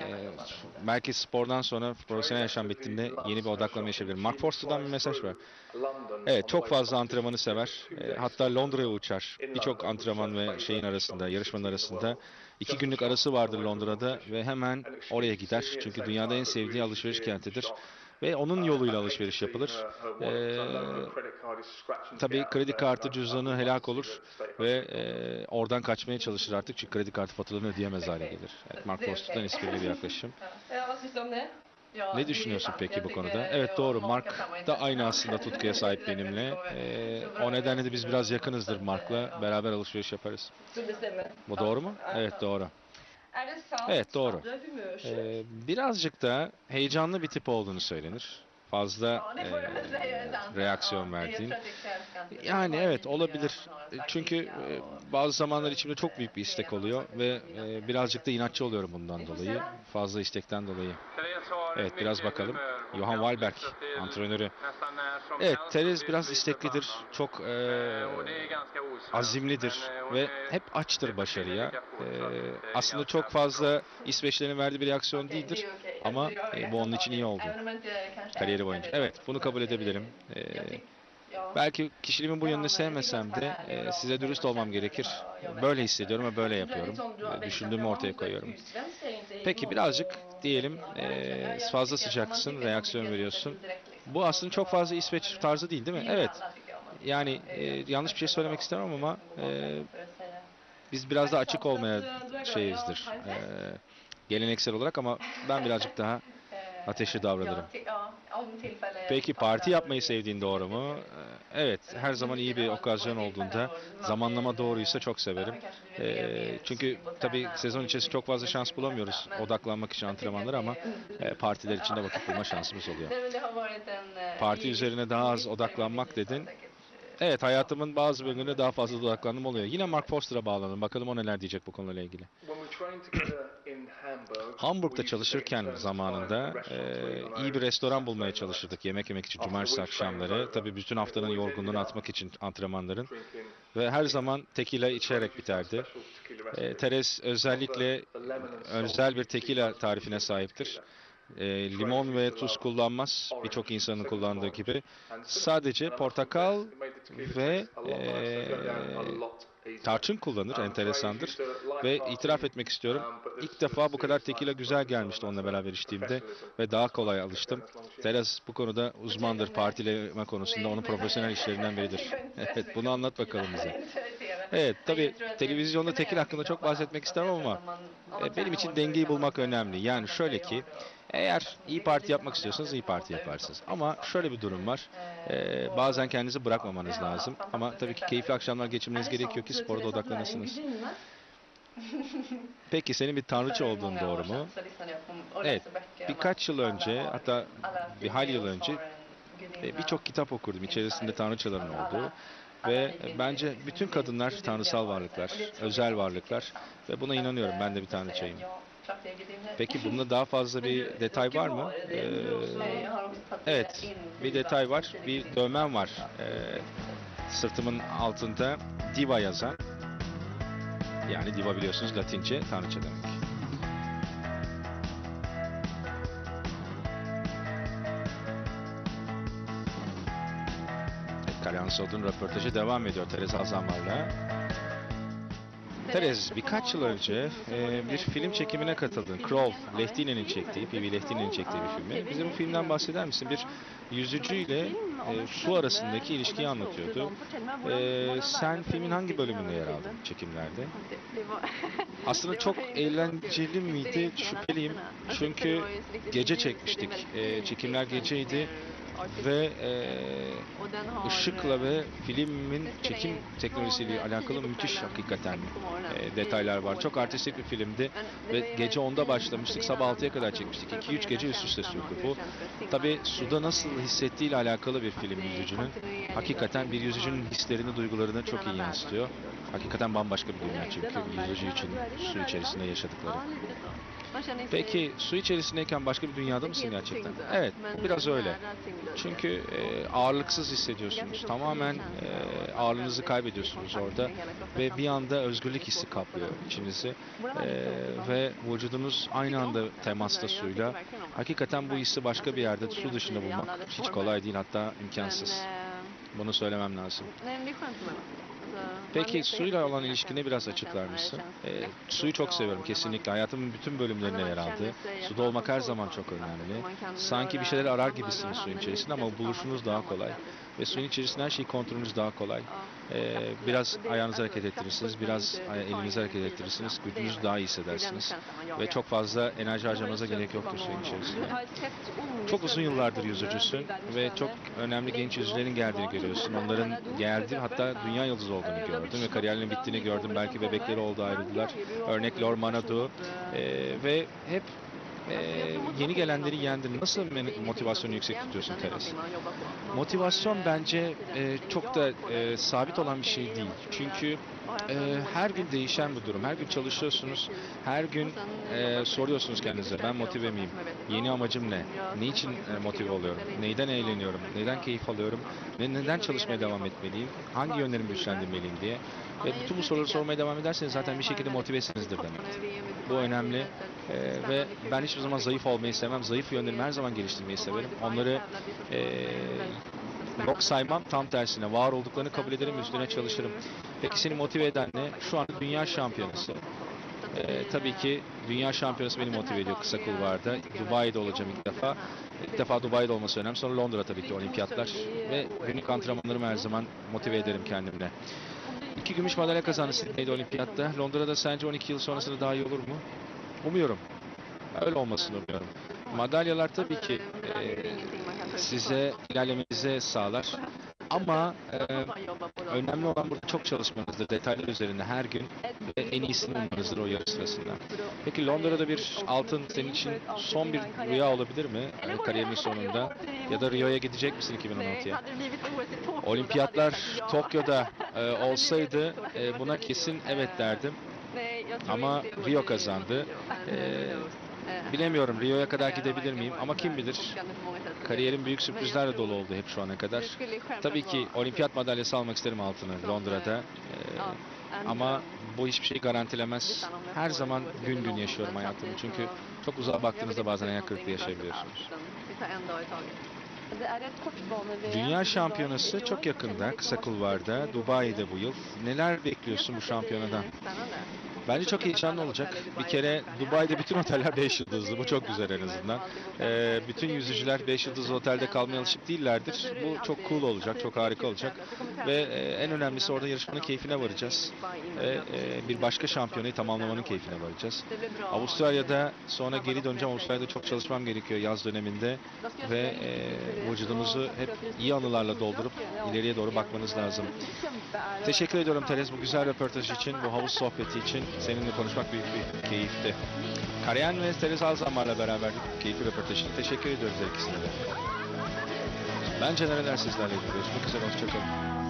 belki spordan sonra profesyonel yaşam bittiğinde yeni bir odaklanma yaşayabilir. Mark Forster'dan bir mesaj var. Evet, çok fazla antrenmanı sever. Hatta Londra'ya uçar. Birçok antrenman ve şeyin arasında, yarışmanın arasında 2 günlük arası vardır Londra'da ve hemen oraya gider. Çünkü dünyada en sevdiği alışveriş kentidir. Ve onun yoluyla alışveriş yapılır. Tabii kredi kartı cüzdanı helak olur ve oradan kaçmaya çalışır artık. Çünkü kredi kartı faturalarını ödeyemez hale gelir. Evet, Mark Forster'dan esprili bir yaklaşım. Ne düşünüyorsun peki bu konuda? Evet, doğru. Mark da aynı aslında tutkuya sahip benimle. O nedenle de biz biraz yakınızdır Mark'la. Beraber alışveriş yaparız. Bu doğru mu? Evet, doğru. Evet, doğru. Birazcık da heyecanlı bir tip olduğunu söylenir. Fazla reaksiyon verdiğin. Yani evet, olabilir. Çünkü bazı zamanlar içimde çok büyük bir istek oluyor ve birazcık da inatçı oluyorum bundan dolayı. Fazla istekten dolayı. Evet, biraz bakalım. Johan Wahlberg antrenörü. Evet, Therese biraz isteklidir. Çok azimlidir ve hep açtır başarıya. Aslında çok fazla İsveçlerin verdiği bir reaksiyon değildir. Ama bu onun için iyi oldu. Kariyeri boyunca. Evet, bunu kabul edebilirim. Belki kişiliğimin bu yönünü sevmesem de size dürüst olmam gerekir. Böyle hissediyorum ve böyle yapıyorum. Düşündüğümü ortaya koyuyorum. Peki birazcık diyelim fazla sıcaksın, reaksiyon veriyorsun. Bu aslında çok fazla İsveç tarzı değil, değil mi? Evet. Yani yanlış bir şey söylemek istemem ama biz biraz daha açık olmaya şeyizdir. Geleneksel olarak ama ben birazcık daha ateşli davranırım. Peki parti yapmayı sevdiğin doğru mu? Evet, her zaman iyi bir okazyon olduğunda zamanlama doğruysa çok severim. Çünkü tabii sezon içerisinde çok fazla şans bulamıyoruz odaklanmak için antrenmanlara ama partiler içinde vakit bulma şansımız oluyor. Parti üzerine daha az odaklanmak dedin. Evet, hayatımın bazı bölümlerine daha fazla odaklandım oluyor. Yine Mark Forster'a bağlanalım. Bakalım o neler diyecek bu konuyla ilgili. Hamburg'da çalışırken zamanında iyi bir restoran bulmaya çalışırdık yemek yemek için cumartesi akşamları. Tabii bütün haftanın yorgunluğunu atmak için antrenmanların. Ve her zaman tekila içerek biterdi. Therese özellikle özel bir tekila tarifine sahiptir. Limon ve tuz kullanmaz. Birçok insanın kullandığı gibi. Sadece portakal ve tarçın kullanır. Enteresandır. Ve itiraf etmek istiyorum. İlk defa bu kadar tekila güzel gelmişti onunla beraber içtiğimde. Ve daha kolay alıştım. Therese bu konuda uzmandır. Partileme konusunda onun profesyonel işlerinden biridir. Evet, bunu anlat bakalım bize. Evet, tabii televizyonda tekil hakkında çok bahsetmek istemem ama benim için dengeyi bulmak önemli. Yani şöyle ki, eğer iyi parti yapmak istiyorsanız iyi parti yaparsınız. Ama şöyle bir durum var. Bazen kendinizi bırakmamanız lazım. Ama tabii ki keyifli akşamlar geçirmeniz gerekiyor ki sporda odaklanırsınız. Peki senin bir tanrıçı olduğun doğru mu? Evet, birkaç yıl önce, hatta bir hayli yıl önce birçok kitap okurdum içerisinde tanrıçaların olduğu. Ve bence bütün kadınlar tanrısal varlıklar, özel varlıklar ve buna inanıyorum. Ben de bir tanrıçayım. Peki bunda daha fazla bir detay var mı? Evet, bir detay var. Bir dövmem var. Sırtımın altında diva yazan. Yani diva biliyorsunuz Latince tanrıça demek. Kalyan Sod'un röportajı devam ediyor Therese Alzamar'la. Therese, birkaç yıl önce bir film çekimine katıldın. Crawl, Lehtine'nin çektiği, P.V. Lehtine'nin çektiği bir filmi. Bize bu filmden bahseder misin? Bir yüzücüyle su arasındaki ilişkiyi anlatıyordu. Sen filmin hangi bölümünde yer aldın çekimlerde? Aslında çok eğlenceli miydi? Şüpheliyim. Çünkü gece çekmiştik. Çekimler geceydi. Ve ışıkla ve filmin çekim teknolojisiyle alakalı müthiş hakikaten detaylar var. Çok artistik bir filmdi ve gece 10'da başlamıştık, sabah 6'ya kadar çekmiştik. 2-3 gece üst üste sürdü bu. Tabii suda nasıl hissettiğiyle alakalı bir film yüzücünün. Hakikaten bir yüzücünün hislerini, duygularını çok iyi yansıtıyor. Hakikaten bambaşka bir dünya çünkü yüzücü için su içerisinde yaşadıkları. Peki su içerisindeyken başka bir dünyada mısın gerçekten? Evet, biraz öyle. Çünkü ağırlıksız hissediyorsunuz. Tamamen ağırlığınızı kaybediyorsunuz orada ve bir anda özgürlük hissi kaplıyor içinizi. Ve vücudunuz aynı anda temasta suyla. Hakikaten bu hissi başka bir yerde, su dışında bulmak hiç kolay değil, hatta imkansız. Bunu söylemem lazım. Peki suyla olan ilişkini biraz açıklar mısın? Suyu çok seviyorum kesinlikle. Hayatımın bütün bölümlerine yer aldı. Suda olmak her zaman çok önemli. Sanki bir şeyler arar gibisiniz suyun içerisinde ama buluşunuz daha kolay. Ve suyun içerisinde her şeyi kontrolünüz daha kolay. Biraz ayağınızı hareket ettirirsiniz, biraz elinizi hareket ettirirsiniz. Gücünüzü daha iyi hissedersiniz. Ve çok fazla enerji harcamanıza gerek yoktur suyun içerisinde. Çok uzun yıllardır yüzücüsün ve çok önemli genç yüzücülerin geldiğini görüyorsun. Onların geldi, hatta dünya yıldızı olduğunu gördüm ve kariyerlerinin bittiğini gördüm. Belki bebekleri oldu, ayrıldılar. Örnek Lor Manado ve hep yeni gelenleri yendin. Nasıl motivasyonu yüksek tutuyorsun Teres? Motivasyon bence çok da sabit olan bir şey değil. Çünkü her gün değişen bir durum. Her gün çalışıyorsunuz. Her gün soruyorsunuz kendinize, ben motive miyim? Yeni amacım ne? Ne için motive oluyorum? Neyden eğleniyorum? Neyden keyif alıyorum? Ve neden çalışmaya devam etmeliyim? Hangi yönlerimi güçlendirmeliyim diye. Ve bütün bu soruları sormaya devam ederseniz zaten bir şekilde motivesinizdir demektir. Bu önemli. Ve ben hiçbir zaman zayıf olmayı sevmem. Zayıf yönlerimi her zaman geliştirmeyi severim. Onları yok saymam, tam tersine var olduklarını kabul ederim, üstüne çalışırım. Peki seni motive eden ne? Şu an dünya şampiyonası. Tabii ki dünya şampiyonası beni motive ediyor kısa kulvarda. Dubai'de olacağım ilk defa. İlk defa Dubai'de olması önemli. Sonra Londra tabii ki olimpiyatlar. Ve günlük antrenmanlarımı her zaman motive ederim kendimle. 2 gümüş madalya kazandı Sydney'de olimpiyatta. Londra'da sence 12 yıl sonrasında daha iyi olur mu? Umuyorum. Öyle olmasını umuyorum. Madalyalar tabii ki size ilerlemenize sağlar. Ama önemli olan burada çok çalışmanızdır. Detaylar üzerinde her gün ve en iyisini bulmanızdır o yarış sırasında. Peki Londra'da bir altın senin için son bir rüya olabilir mi? Kariyerinin sonunda. Ya da Rio'ya gidecek misin 2016'ya? Olimpiyatlar Tokyo'da olsaydı buna kesin evet derdim. Ama Rio kazandı. Bilemiyorum Rio'ya kadar gidebilir miyim ama kim bilir. Kariyerim büyük sürprizlerle dolu oldu hep şu ana kadar. Tabii ki olimpiyat madalyası almak isterim altını Londra'da. Ama bu hiçbir şey garantilemez. Her zaman gün gün yaşıyorum hayatımı. Çünkü çok uzağa baktığınızda bazen ayak kırıklığı yaşayabiliyorsunuz. Dünya şampiyonası çok yakında, kısa kulvarda, Dubai'de bu yıl. Neler bekliyorsun bu şampiyonadan? Bence çok heyecanlı olacak. Bir kere Dubai'de bütün oteller 5 yıldızlı. Bu çok güzel en azından. Bütün yüzücüler 5 yıldızlı otelde kalmaya alışık değillerdir. Bu çok cool olacak, çok harika olacak. Ve en önemlisi orada yarışmanın keyfine varacağız. Bir başka şampiyonayı tamamlamanın keyfine varacağız. Avustralya'da sonra geri döneceğim. Avustralya'da çok çalışmam gerekiyor yaz döneminde. Ve vücudunuzu hep iyi anılarla doldurup ileriye doğru bakmanız lazım. Teşekkür ediyorum Teres bu güzel röportaj için, bu havuz sohbeti için. Seninle konuşmak büyük bir keyifti. Karayan ve Teres Alzamar'la beraber keyifli röportaj için teşekkür ediyoruz her ikisine de. Ben Caner Eder sizlerle görüşmek üzere, hoşçakalın.